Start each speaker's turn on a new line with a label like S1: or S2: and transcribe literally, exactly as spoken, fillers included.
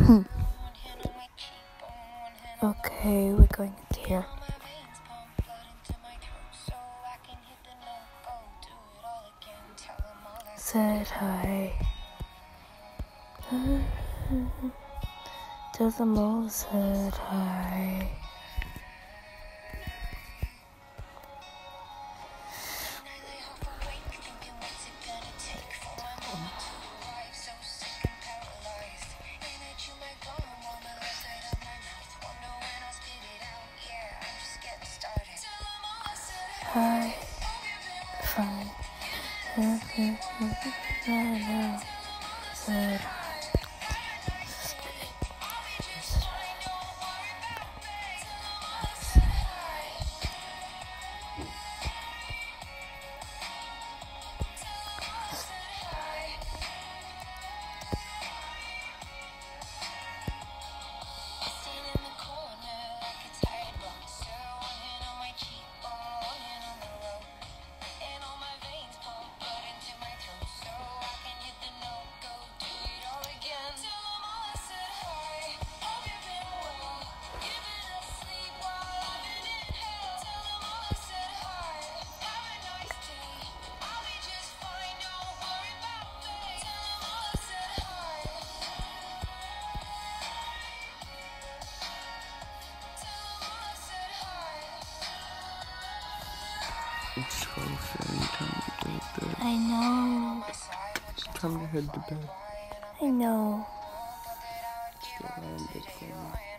S1: Okay, we're going into here. Said hi. To the mole said hi. Hi. Fine. I know. Said hi.
S2: It's twelve thirty, time to go to bed.
S1: I know.
S2: Time to head to bed.
S1: I know.
S2: Still on this phone.